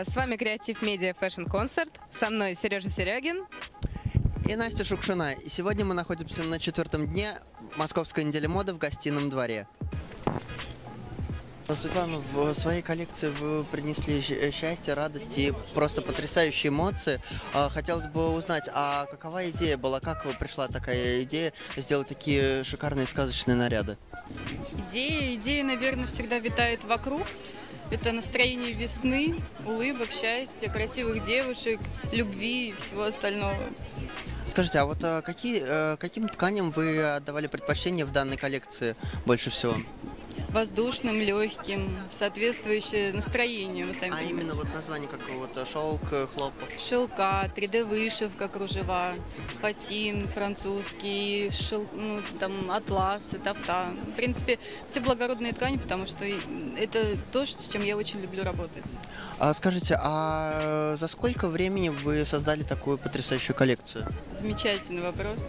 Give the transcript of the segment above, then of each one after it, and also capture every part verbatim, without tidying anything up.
С вами Креатив Медиа Fashion Concert. Со мной Сережа Серегин и Настя Шукшина. И сегодня мы находимся на четвертом дне Московской недели моды в Гостином дворе. Светлана, в своей коллекции вы принесли счастье, радость и просто потрясающие эмоции. Хотелось бы узнать, а какова идея была, как пришла такая идея сделать такие шикарные сказочные наряды? Идея, идея, наверное, всегда витает вокруг. Это настроение весны, улыбок, счастья, красивых девушек, любви и всего остального. Скажите, а вот какие, каким тканям вы отдавали предпочтение в данной коллекции больше всего? Воздушным, легким, соответствующее настроению, вы сами А понимаете. именно вот название какого-то: шелк, хлопок? Шелка, три дэ вышивка, кружева, хатин французский, шел, ну, там, атлас, тафта. В принципе, все благородные ткани, потому что это то, с чем я очень люблю работать. А скажите, а за сколько времени вы создали такую потрясающую коллекцию? Замечательный вопрос.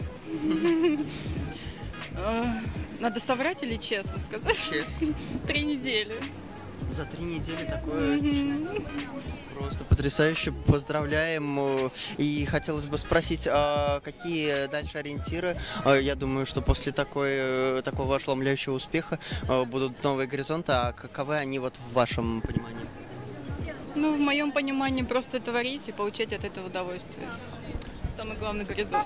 Надо соврать или честно сказать? Честно. Три недели. За три недели такое? Mm-hmm. Просто потрясающе. Поздравляем. И хотелось бы спросить, а какие дальше ориентиры? Я думаю, что после такой, такого ошеломляющего успеха будут новые горизонты. А каковы они вот в вашем понимании? Ну, в моем понимании, просто творить и получать от этого удовольствие. Самый главный горизонт.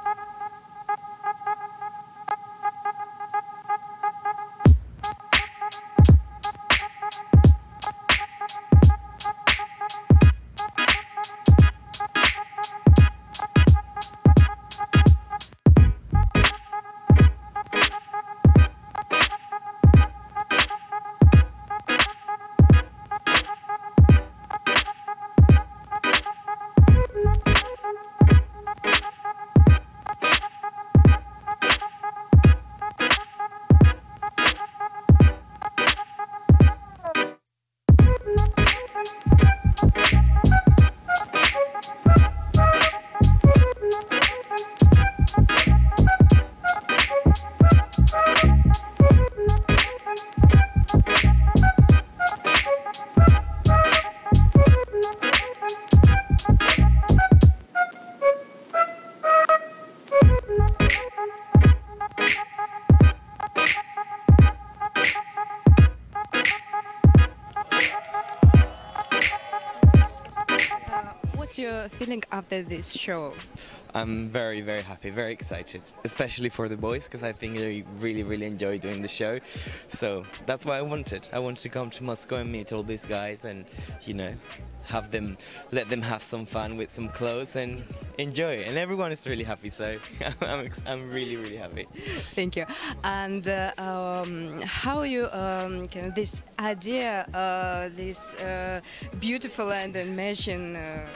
What's your feeling after this show? I'm very, very happy, very excited, especially for the boys, because I think they really, really enjoy doing the show. So that's why I wanted. I wanted to come to Moscow and meet all these guys and, you know, have them, let them have some fun with some clothes and enjoy it. And everyone is really happy, so I'm, I'm really, really happy. Thank you. And uh, um, how you um, can this idea, uh, this uh, beautiful and amazing uh,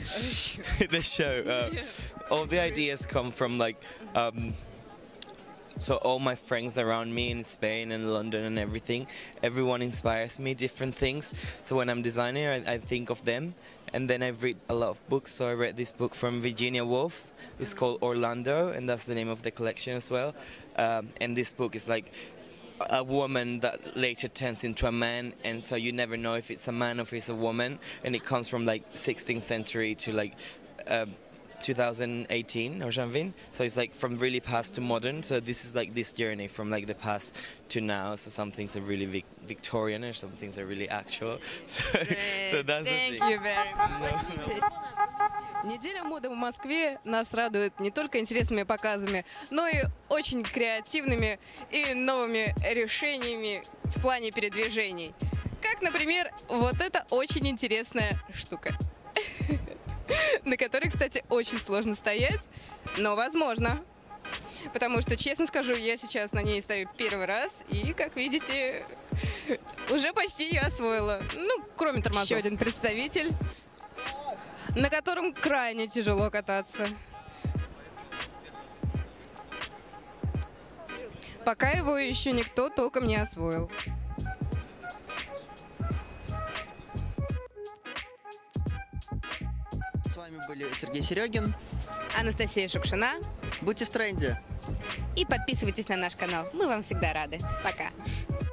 the show. Uh, yeah. All the ideas come from like. Um, So all my friends around me in Spain and London and everything, everyone inspires me, different things. So when I'm designing, I, I think of them. And then I've read a lot of books. So I read this book from Virginia Woolf. It's called Orlando, and that's the name of the collection as well. Um, and this book is like a woman that later turns into a man, and so you never know if it's a man or if it's a woman. And it comes from like sixteenth century to like um, two thousand eighteen or something, so it's like from really past to modern. So this is like this journey from like the past to now. So some things are really vic Victorian and some things are really actual. So, so that's Thank the thing. you very much. No, no. Неделя моды в Москве нас радует не только интересными показами, но и очень креативными и новыми решениями в плане передвижений. Как, например, вот эта очень интересная штука, на которой, кстати, очень сложно стоять, но возможно. Потому что, честно скажу, я сейчас на ней стою первый раз, и, как видите, уже почти ее освоила. Ну, кроме тормозов. Еще один представитель, на котором крайне тяжело кататься. Пока его еще никто толком не освоил. С вами были Сергей Серегин, Анастасия Шукшина. Будьте в тренде. И подписывайтесь на наш канал. Мы вам всегда рады. Пока.